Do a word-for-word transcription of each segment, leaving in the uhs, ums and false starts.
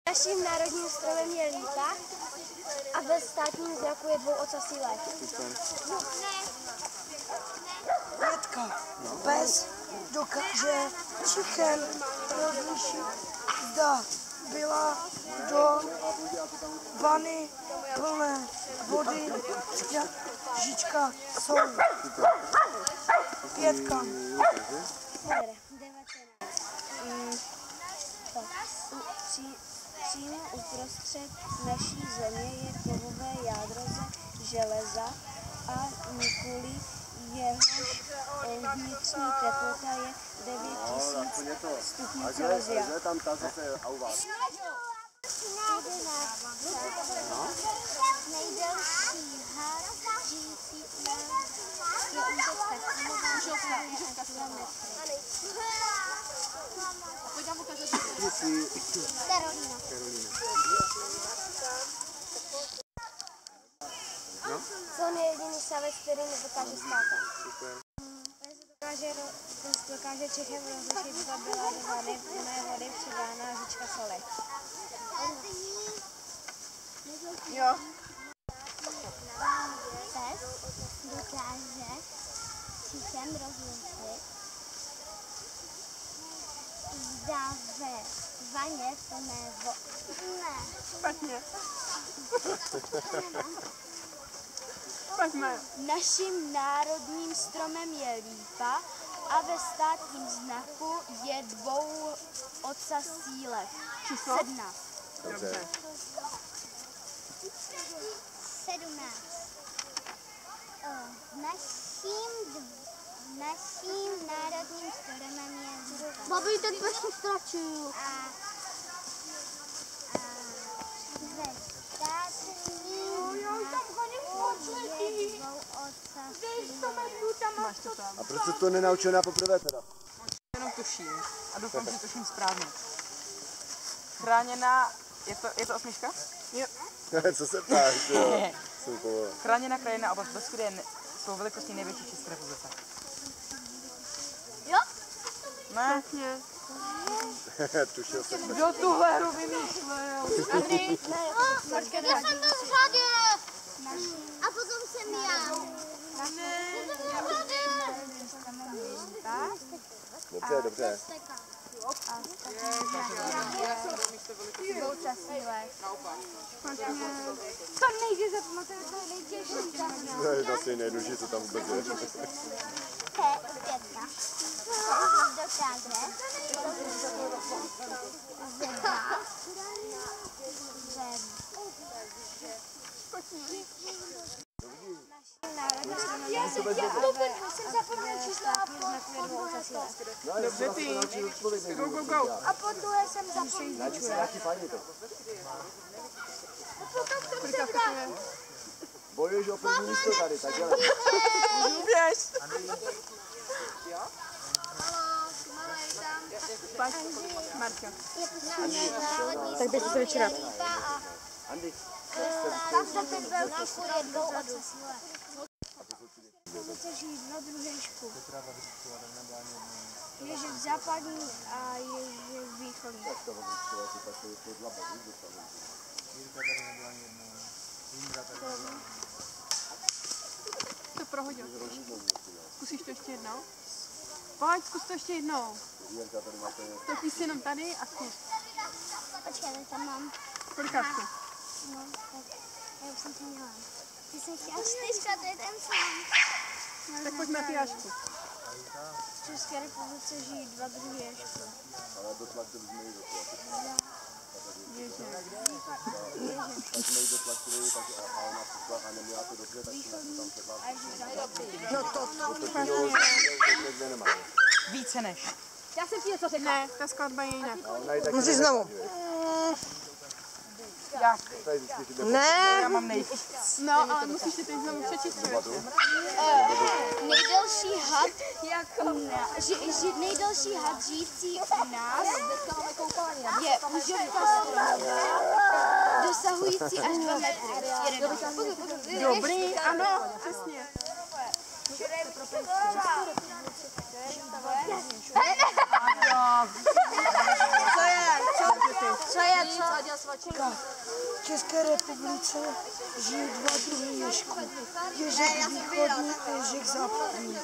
Naším národním stromem je lípa a ve státním znaku je dvouocasý lev. Pětka. Pes dokáže čichen rozlišit, zda byla do vany plné vody žička soli. Pětka. Přímo uprostřed naší země je kovové jádro ze železa a nikoli jehož vnitřní teplota je devět tisíc stupňů Celsia. Nejdelší had žijící u nás je úžovka kilometry a kilometry. Karolína. No? Slon je jediný savec, který nedokáže skákat. Super. Dokáže, dokáže čichem rozlišit, zda byla do vany plné vody přidána žička soli. Jo. Pes dokáže čichem rozlišit, zda ve vaně plné vody. Ne. Špatně. Špatně. Naším národním stromem je lípa a ve státním znaku je dvouocasý lev. Číslo? Sedmnáct. Dobře. Sedmnáct. Naším, naším národním stromem je lípa. Babi, ten pes to ztračil. A, a ve státním je dvouocasý lev. A proč se to nenaučil na poprvé teda? Jenom tuším a doufám, že tuším správně. Chráněná, je to, je to osmička? Jo. Co se ptáš, jo? Super. Chráněná krajinná oblast Beskyd je svou velikostí největší v České republice. Jo? Ne. Tušil jsem. Kdo tuhle hru vymýšlel? Andy? Já jsem byl v řadě. A potom jsem já. Dobře, dobře. To nejde zapamatovat, to je nejtěžší. To je asi nejdužší, co tam vůbec je. Pětka. Dokáže. Zebra. Já jsem zapomněl číslo a Dobře ty. Go, go, go. a po druhé jsem zapomněl. Nějaký fajný to. Kolika to je? Bojuješ o první místo tady, tak dělej. Běž. Halo, Marka. tak běžte se večera. Andy. Tam za ten velký strom je dvouocasý lev. Můžete žít na druhéšku. Je že v západní a je že v východní. To prohodil. Zkusíš to ještě jednou? Pojď, zkus to ještě jednou. Točíš si jenom tady a zkus. Počkej, tam mám. Kolikátku? No, tak já už jsem to měla. Ty jsi chtěla čtyřka, to je ten sám. Tak pojď na ty Jašku. V České republice žijí dva druhy ježků. Ale dotlačili jsme ji do tlaku. Ježe. Tak jsme ji dotlačili, tak a ona přišla a neměla to dobře, tak jsme tam sedla. No to, to více než. Já jsem ti něco řekla. Ne, ta skladba je jinak. Musíš znovu. Jak? Ne. Já mám nejvíc. No, ale musíš si teď znovu přečíst. Nejdelší had, jako na, ži, ži, nejdelší had žijící u nás je úžovka stromová, dosahující až dva metry. Dobrý, ano, přesně. Co je? Co? Co je co? V České republice žijí dva druhy ježků. Ježek východní a ježek západní.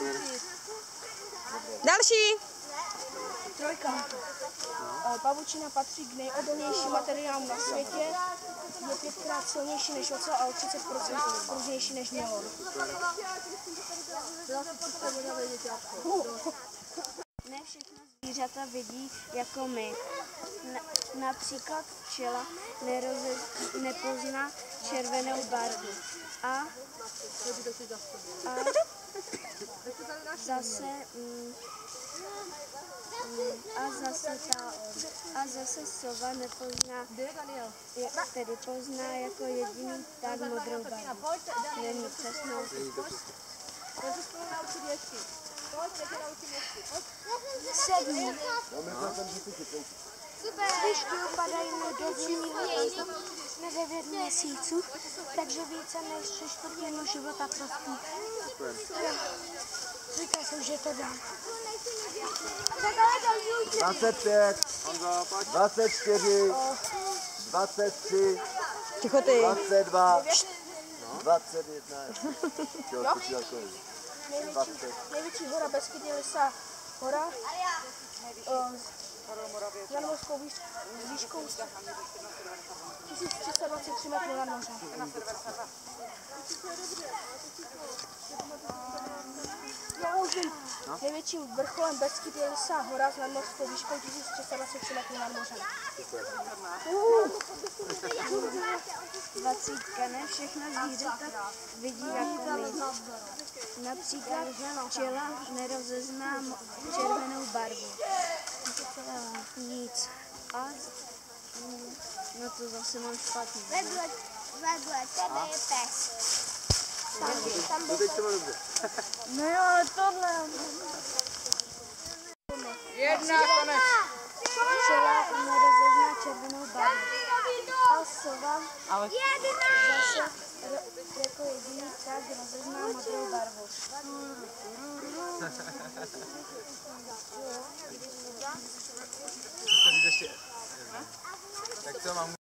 Další. Trojka. Pavučina patří k nejodolnějším materiálům na světě. Je pětkrát silnější než ocel a o třicet procent pružnější než nylon. Ne všechna zvířata vidí jako my. Na, například včela neroze, nepozná červenou barvu. A, a zase mm, a zase ta a zase sova nepozná, je, tedy pozná jako jediný tak modrou barvu. Není přesnou. Sedmý. Lišky upadají na devět, na devět měsíců, takže více než tři čtvrtinu života prostí. Říkal jsem, že to dám. dvacet pět, dvacet čtyři, dvacet tři, Ticho ty. dvacet dva, dvacet jedna. Největší, největší hora Beskydy je Lysá hora. S nadmořskou výš, výškou tisíc tři sta dvacet tři metrů nad mořem. Já už vím. Největším vrcholem Beskydy je Lysá hora s nadmořskou výškou tisíc tři sta dvacet tři metrů nad mořem. Dvacítka, ne všechna zvířata vidí jako my. Například včela nerozezná červenou barvu. Nic. A no to zase mám špatný. Vedle, vedle tebe je pes. Tam byl No jo, ale tohle. Jedna, konec. včela nerozezná červenou barvu. A sova zase jako jediný tak rozezná modrou barvu. Tak co mám?